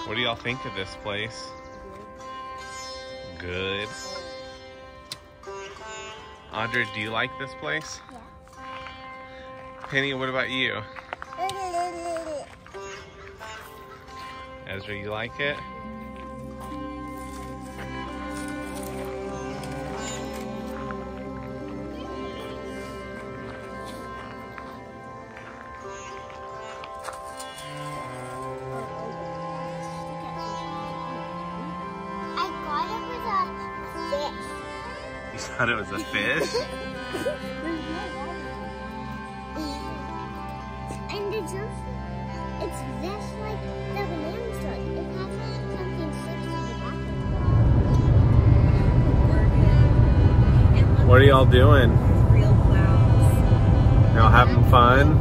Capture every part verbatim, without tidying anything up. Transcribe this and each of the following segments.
What do y'all think of this place? Good. Audrey, do you like this place? Yeah. Penny, what about you? Ezra, you like it? You thought it was a fish? And it's just, it's just like the banana truck. It has something stuck to the back of it. What are y'all doing? Real clouds. Y'all having fun?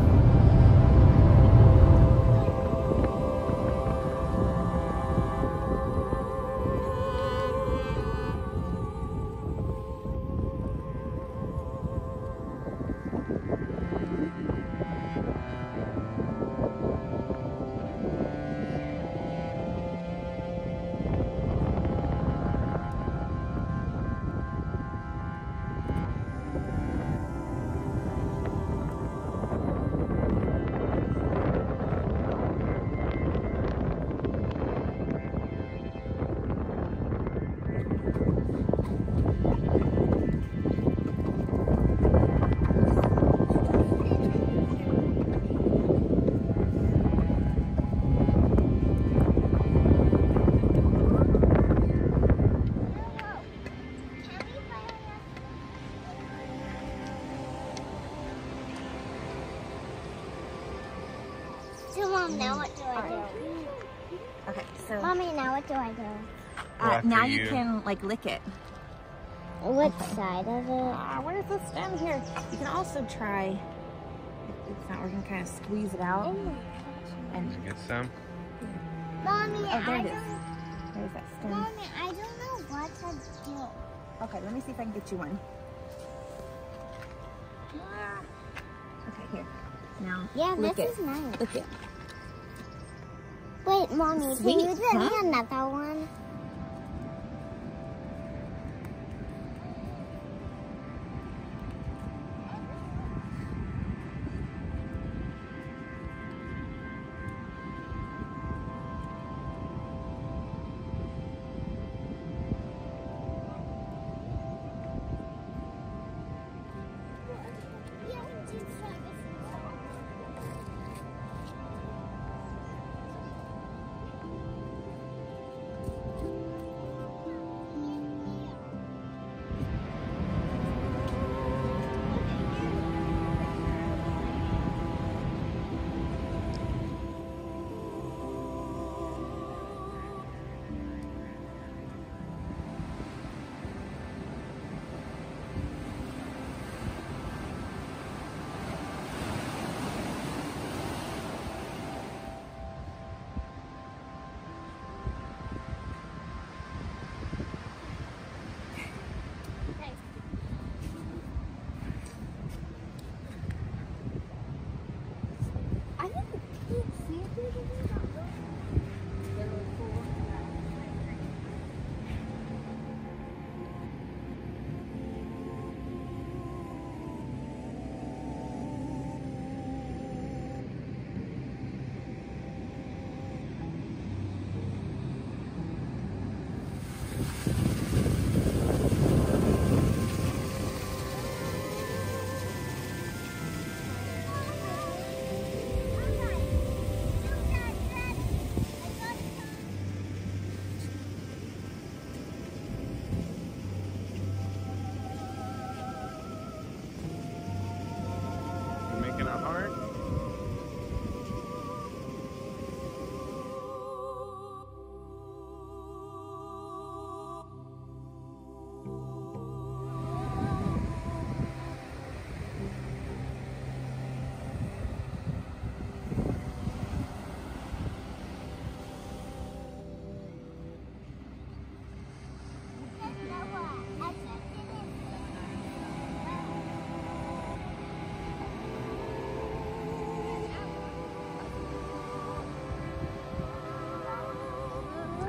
So, Mom, now what do I do? Okay, so Mommy, now what do I do? uh, now you. you. can like lick it. Which side of it? Ah, what is this down here? You can also try. If it's not working, kind of squeeze it out. And Get some? Mommy, oh, there I it don't. is. There's that stem. Mommy, I don't know what to do. Okay, let me see if I can get you one. Ah. Okay, here. Now, Yeah, lick this it. is nice. Lick it. Wait, Mommy, Sweet, can you get huh? me another one?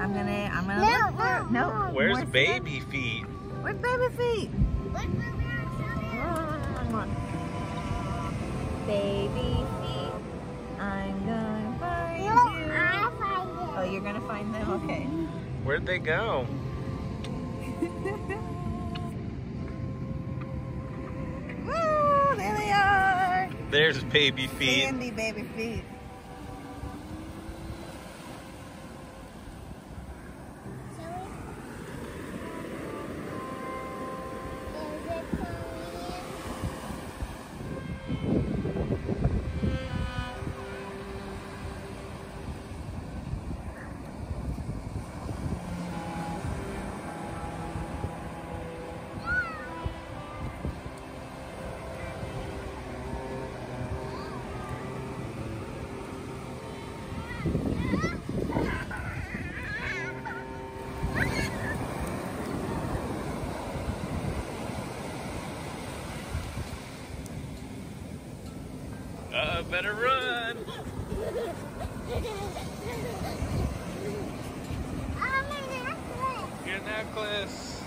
I'm gonna, I'm gonna No, look for no, it. No. no. Where's more baby feet? sand. Where's baby feet? Look, look, look, Baby feet. I'm gonna find No, you. I find it. Oh, you're gonna find them? Okay. Where'd they go? Woo! There they are. There's baby feet. Sandy baby feet. Uh, better run. Your necklace.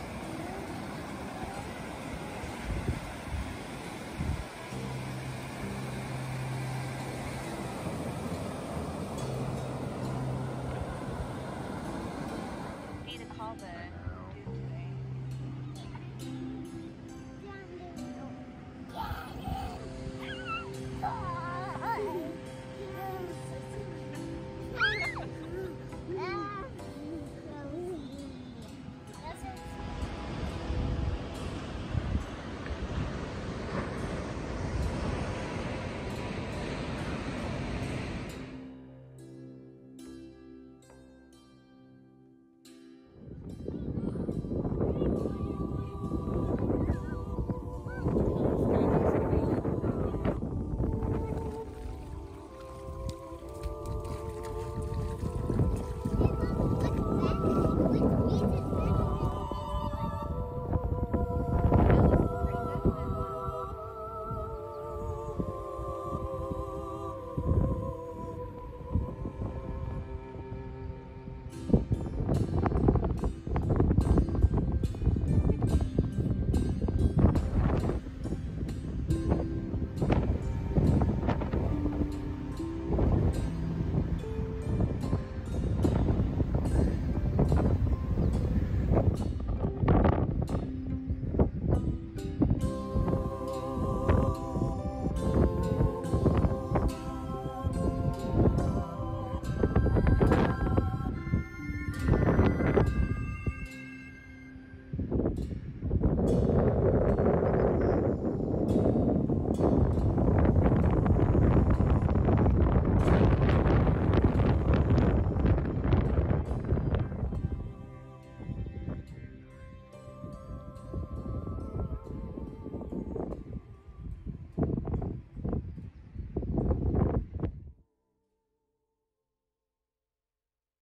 Need to call the